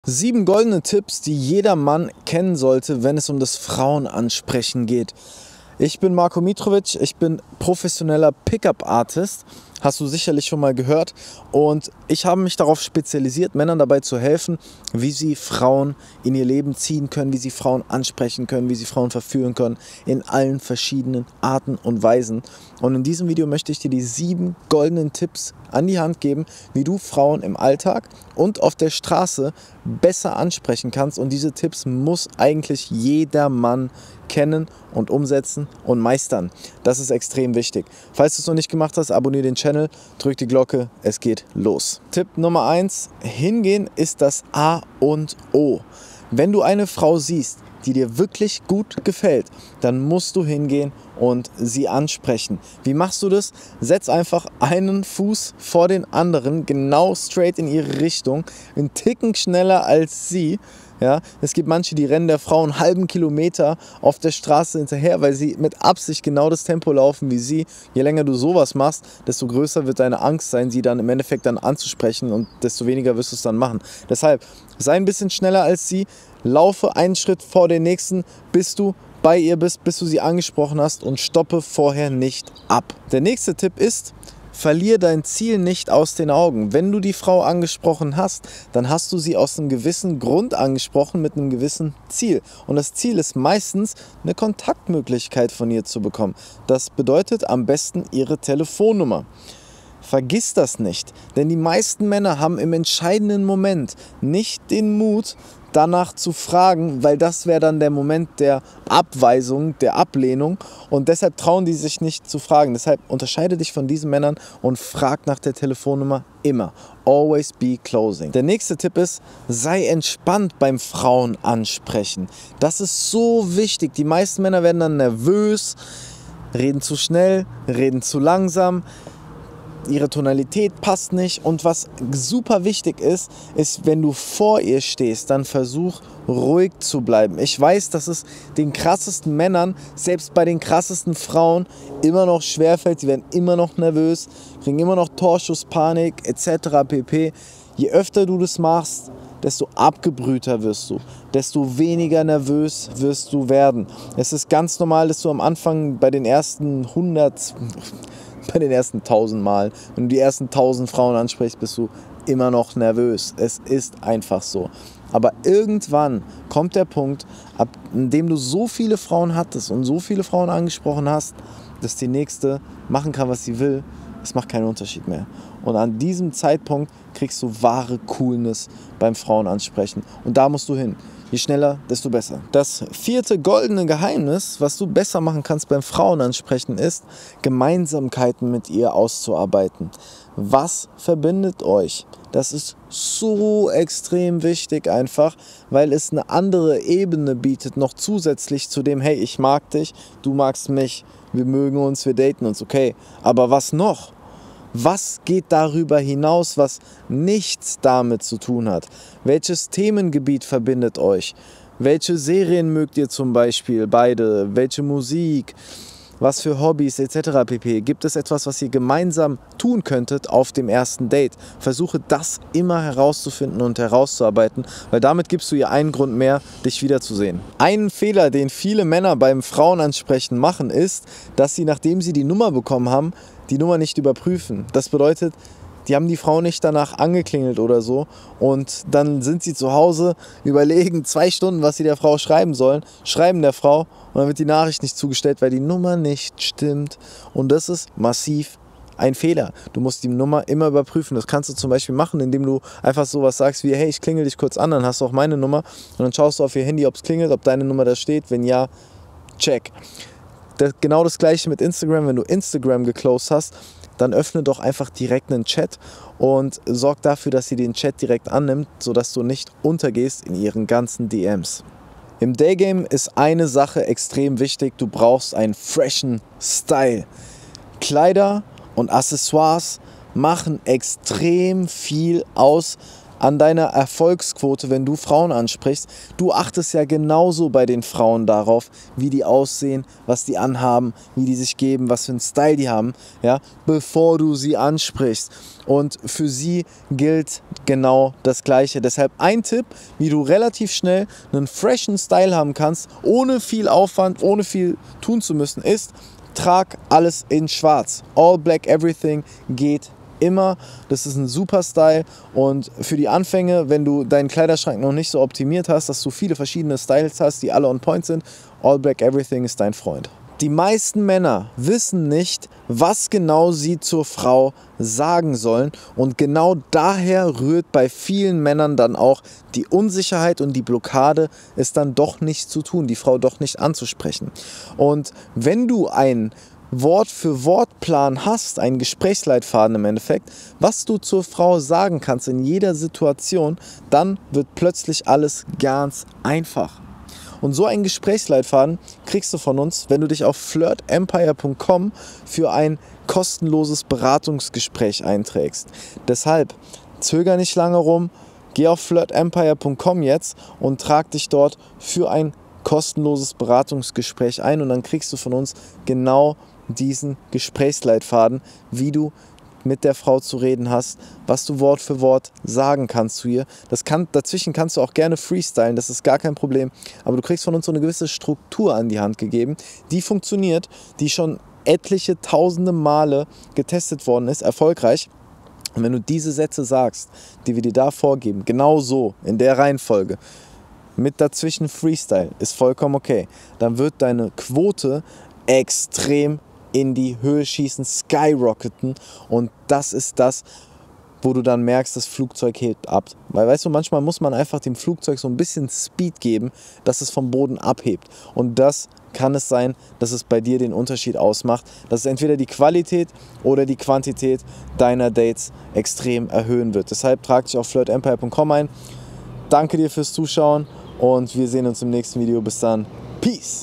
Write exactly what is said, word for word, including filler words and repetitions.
Sieben goldene Tipps, die jeder Mann kennen sollte, wenn es um das Frauenansprechen geht. Ich bin Marko Mitrovic, ich bin professioneller Pickup-Artist, hast du sicherlich schon mal gehört. Und ich habe mich darauf spezialisiert, Männern dabei zu helfen, wie sie Frauen in ihr Leben ziehen können, wie sie Frauen ansprechen können, wie sie Frauen verführen können, in allen verschiedenen Arten und Weisen. Und in diesem Video möchte ich dir die sieben goldenen Tipps an die Hand geben, wie du Frauen im Alltag und auf der Straße besser ansprechen kannst. Und diese Tipps muss eigentlich jeder Mann kennen und umsetzen und meistern. Das ist extrem wichtig. Falls du es noch nicht gemacht hast, abonniere den Channel, drück die Glocke, es geht los. Tipp Nummer eins, hingehen ist das A und O. Wenn du eine Frau siehst, die dir wirklich gut gefällt, dann musst du hingehen und sie ansprechen. Wie machst du das? Setz einfach einen Fuß vor den anderen, genau straight in ihre Richtung, einen Ticken schneller als sie. Ja, es gibt manche, die rennen der Frau einen halben Kilometer auf der Straße hinterher, weil sie mit Absicht genau das Tempo laufen wie sie. Je länger du sowas machst, desto größer wird deine Angst sein, sie dann im Endeffekt dann anzusprechen, und desto weniger wirst du es dann machen. Deshalb, sei ein bisschen schneller als sie, laufe einen Schritt vor den nächsten, bis du bei ihr bist, bis du sie angesprochen hast, und stoppe vorher nicht ab. Der nächste Tipp ist: Verlier dein Ziel nicht aus den Augen. Wenn du die Frau angesprochen hast, dann hast du sie aus einem gewissen Grund angesprochen, mit einem gewissen Ziel. Und das Ziel ist meistens, eine Kontaktmöglichkeit von ihr zu bekommen. Das bedeutet am besten ihre Telefonnummer. Vergiss das nicht, denn die meisten Männer haben im entscheidenden Moment nicht den Mut, danach zu fragen, weil das wäre dann der Moment der Abweisung, der Ablehnung, und deshalb trauen die sich nicht zu fragen. Deshalb unterscheide dich von diesen Männern und frag nach der Telefonnummer immer. Always be closing. Der nächste Tipp ist: Sei entspannt beim Frauenansprechen. Das ist so wichtig. Die meisten Männer werden dann nervös, reden zu schnell, reden zu langsam. Ihre Tonalität passt nicht, und was super wichtig ist, ist, wenn du vor ihr stehst, dann versuch ruhig zu bleiben. Ich weiß, dass es den krassesten Männern, selbst bei den krassesten Frauen, immer noch schwerfällt. Sie werden immer noch nervös, kriegen immer noch Torschusspanik et cetera pp. Je öfter du das machst, desto abgebrühter wirst du, desto weniger nervös wirst du werden. Es ist ganz normal, dass du am Anfang bei den ersten hundert, bei den ersten tausend Mal, wenn du die ersten tausend Frauen ansprichst, bist du immer noch nervös. Es ist einfach so. Aber irgendwann kommt der Punkt, ab dem du so viele Frauen hattest und so viele Frauen angesprochen hast, dass die nächste machen kann, was sie will. Es macht keinen Unterschied mehr. Und an diesem Zeitpunkt kriegst du wahre Coolness beim Frauenansprechen. Und da musst du hin. Je schneller, desto besser. Das vierte goldene Geheimnis, was du besser machen kannst beim Frauenansprechen, ist, Gemeinsamkeiten mit ihr auszuarbeiten. Was verbindet euch? Das ist so extrem wichtig einfach, weil es eine andere Ebene bietet, noch zusätzlich zu dem: Hey, ich mag dich, du magst mich, wir mögen uns, wir daten uns, okay. Aber was noch? Was geht darüber hinaus, was nichts damit zu tun hat? Welches Themengebiet verbindet euch? Welche Serien mögt ihr zum Beispiel beide? Welche Musik? Was für Hobbys et cetera pp. Gibt es etwas, was ihr gemeinsam tun könntet auf dem ersten Date? Versuche das immer herauszufinden und herauszuarbeiten, weil damit gibst du ihr einen Grund mehr, dich wiederzusehen. Ein Fehler, den viele Männer beim Frauenansprechen machen, ist, dass sie, nachdem sie die Nummer bekommen haben, die Nummer nicht überprüfen. Das bedeutet, die haben die Frau nicht danach angeklingelt oder so, und dann sind sie zu Hause, überlegen zwei Stunden, was sie der Frau schreiben sollen, schreiben der Frau, und dann wird die Nachricht nicht zugestellt, weil die Nummer nicht stimmt. Und das ist massiv ein Fehler. Du musst die Nummer immer überprüfen. Das kannst du zum Beispiel machen, indem du einfach sowas sagst wie: Hey, ich klingel dich kurz an, dann hast du auch meine Nummer, und dann schaust du auf ihr Handy, ob es klingelt, ob deine Nummer da steht. Wenn ja, check. Das, genau das gleiche mit Instagram. Wenn du Instagram geclosed hast, dann öffne doch einfach direkt einen Chat und sorg dafür, dass sie den Chat direkt annimmt, sodass du nicht untergehst in ihren ganzen D Ms. Im Daygame ist eine Sache extrem wichtig: Du brauchst einen freshen Style. Kleider und Accessoires machen extrem viel aus, an deiner Erfolgsquote, wenn du Frauen ansprichst. Du achtest ja genauso bei den Frauen darauf, wie die aussehen, was die anhaben, wie die sich geben, was für einen Style die haben, ja, bevor du sie ansprichst. Und für sie gilt genau das Gleiche. Deshalb ein Tipp, wie du relativ schnell einen freshen Style haben kannst, ohne viel Aufwand, ohne viel tun zu müssen, ist: Trag alles in schwarz. All black everything geht immer. Das ist ein super Style, und für die Anfänge, wenn du deinen Kleiderschrank noch nicht so optimiert hast, dass du viele verschiedene Styles hast, die alle on point sind, all black everything ist dein Freund. Die meisten Männer wissen nicht, was genau sie zur Frau sagen sollen, und genau daher rührt bei vielen Männern dann auch die Unsicherheit und die Blockade, es dann doch nicht zu tun, die Frau doch nicht anzusprechen. Und wenn du einen Wort-für-Wort-Plan hast, einen Gesprächsleitfaden im Endeffekt, was du zur Frau sagen kannst in jeder Situation, dann wird plötzlich alles ganz einfach. Und so einen Gesprächsleitfaden kriegst du von uns, wenn du dich auf flirt empire punkt com für ein kostenloses Beratungsgespräch einträgst. Deshalb zöger nicht lange rum, geh auf flirt empire punkt com jetzt und trag dich dort für ein kostenloses Beratungsgespräch ein, und dann kriegst du von uns genau diesen Gesprächsleitfaden, wie du mit der Frau zu reden hast, was du Wort für Wort sagen kannst zu ihr. Das kann, dazwischen kannst du auch gerne freestylen, das ist gar kein Problem. Aber du kriegst von uns so eine gewisse Struktur an die Hand gegeben, die funktioniert, die schon etliche tausende Male getestet worden ist, erfolgreich. Und wenn du diese Sätze sagst, die wir dir da vorgeben, genau so, in der Reihenfolge, mit dazwischen Freestyle, ist vollkommen okay, dann wird deine Quote extrem in die Höhe schießen, skyrocketen, und das ist das, wo du dann merkst, das Flugzeug hebt ab. Weil, weißt du, manchmal muss man einfach dem Flugzeug so ein bisschen Speed geben, dass es vom Boden abhebt, und das kann es sein, dass es bei dir den Unterschied ausmacht, dass es entweder die Qualität oder die Quantität deiner Dates extrem erhöhen wird. Deshalb trag dich auf flirt empire punkt com ein. Danke dir fürs Zuschauen, und wir sehen uns im nächsten Video. Bis dann. Peace!